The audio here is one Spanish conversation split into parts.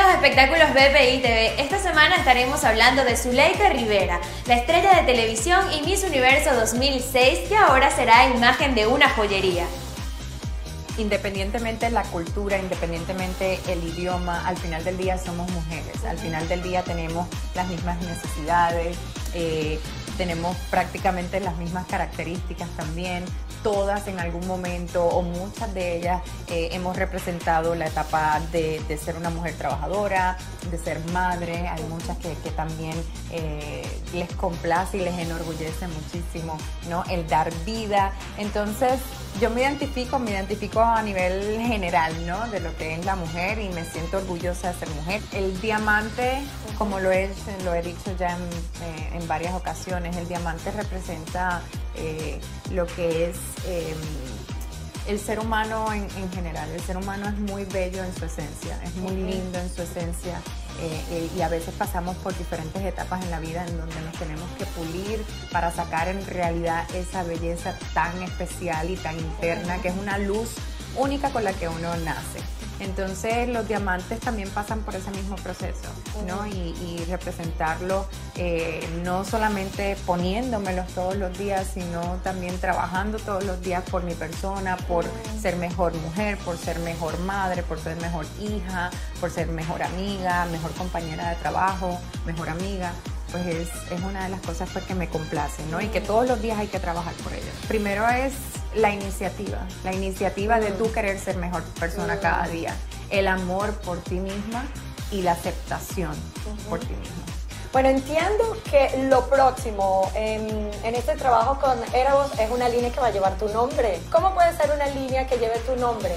los espectáculos BPI TV, esta semana estaremos hablando de Zuleika Rivera, la estrella de televisión y Miss Universo 2006, que ahora será imagen de una joyería. Independientemente la cultura, independientemente el idioma, al final del día somos mujeres, al final del día tenemos las mismas necesidades, tenemos prácticamente las mismas características también. Todas en algún momento o muchas de ellas hemos representado la etapa de ser una mujer trabajadora, de ser madre. Hay muchas que también les complace y les enorgullece muchísimo, ¿no? El dar vida. Entonces yo me identifico a nivel general, ¿no? De lo que es la mujer, y me siento orgullosa de ser mujer. El diamante, como lo he dicho ya en varias ocasiones, el diamante representa lo que es el ser humano en general. El ser humano es muy bello en su esencia, es muy lindo en su esencia, y a veces pasamos por diferentes etapas en la vida en donde nos tenemos que pulir para sacar en realidad esa belleza tan especial y tan interna, que es una luz única con la que uno nace. Entonces los diamantes también pasan por ese mismo proceso, ¿no? Y representarlo no solamente poniéndomelos todos los días, sino también trabajando todos los días por mi persona, por ser mejor mujer, por ser mejor madre, por ser mejor hija, por ser mejor amiga, mejor compañera de trabajo, mejor amiga. Pues es una de las cosas pues, que me complace, ¿no? Y que todos los días hay que trabajar por ello. Primero es la iniciativa de tú querer ser mejor persona cada día, el amor por ti misma y la aceptación por ti misma. Bueno, entiendo que lo próximo en este trabajo con Erebos es una línea que va a llevar tu nombre. ¿Cómo puede ser una línea que lleve tu nombre?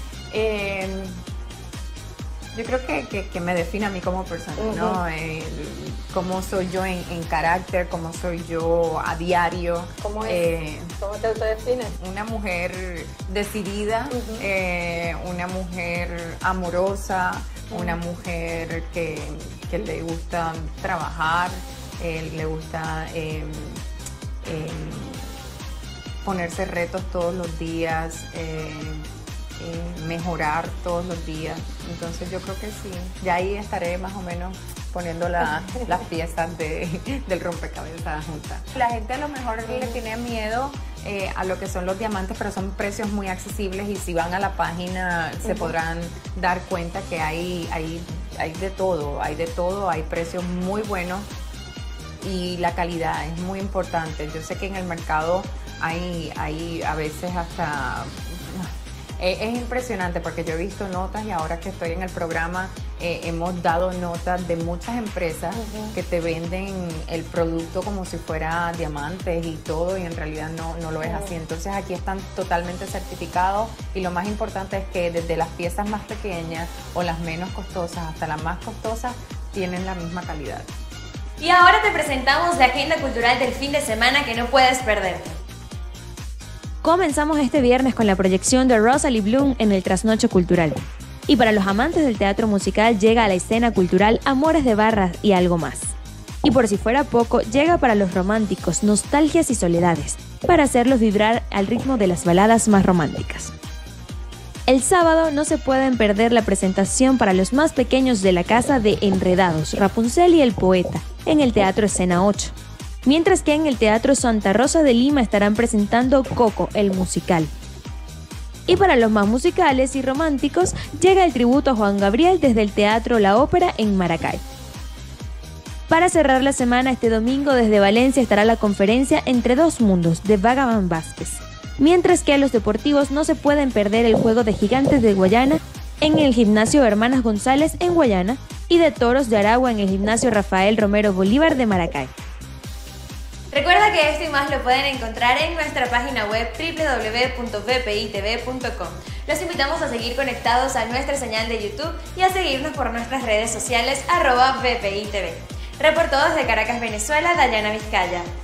Yo creo que me define a mí como persona, ¿no? Cómo soy yo en carácter, cómo soy yo a diario. ¿Cómo es? ¿Cómo te defines? Una mujer decidida, una mujer amorosa, una mujer que le gusta trabajar, le gusta ponerse retos todos los días, mejorar todos los días. Entonces yo creo que sí, ya ahí estaré más o menos poniendo las piezas del rompecabezas juntas. La gente a lo mejor le tiene miedo a lo que son los diamantes, pero son precios muy accesibles, y si van a la página se podrán dar cuenta que hay de todo, hay precios muy buenos y la calidad es muy importante. Yo sé que en el mercado hay a veces hasta... Es impresionante porque yo he visto notas, y ahora que estoy en el programa hemos dado notas de muchas empresas que te venden el producto como si fuera diamantes y todo, y en realidad no lo es así. Entonces aquí están totalmente certificados, y lo más importante es que desde las piezas más pequeñas o las menos costosas hasta las más costosas tienen la misma calidad. Y ahora te presentamos la agenda cultural del fin de semana que no puedes perderte. Comenzamos este viernes con la proyección de Rosalie Bloom en el Trasnocho Cultural. Y para los amantes del teatro musical llega a la escena cultural Amores de Barras y algo más. Y por si fuera poco, llega para los románticos Nostalgias y Soledades, para hacerlos vibrar al ritmo de las baladas más románticas. El sábado no se pueden perder la presentación para los más pequeños de la casa de Enredados, Rapunzel y el Poeta, en el Teatro Escena 8. Mientras que en el Teatro Santa Rosa de Lima estarán presentando Coco, el musical. Y para los más musicales y románticos, llega el tributo a Juan Gabriel desde el Teatro La Ópera en Maracay. Para cerrar la semana, este domingo desde Valencia estará la conferencia Entre dos mundos de Vagabond Vázquez. Mientras que a los deportivos no se pueden perder el Juego de Gigantes de Guayana en el Gimnasio Hermanas González en Guayana y de Toros de Aragua en el Gimnasio Rafael Romero Bolívar de Maracay. Recuerda que esto y más lo pueden encontrar en nuestra página web www.vpitv.com. Los invitamos a seguir conectados a nuestra señal de YouTube y a seguirnos por nuestras redes sociales @vpitv. Reportó desde Caracas, Venezuela, Dayana Vizcaya.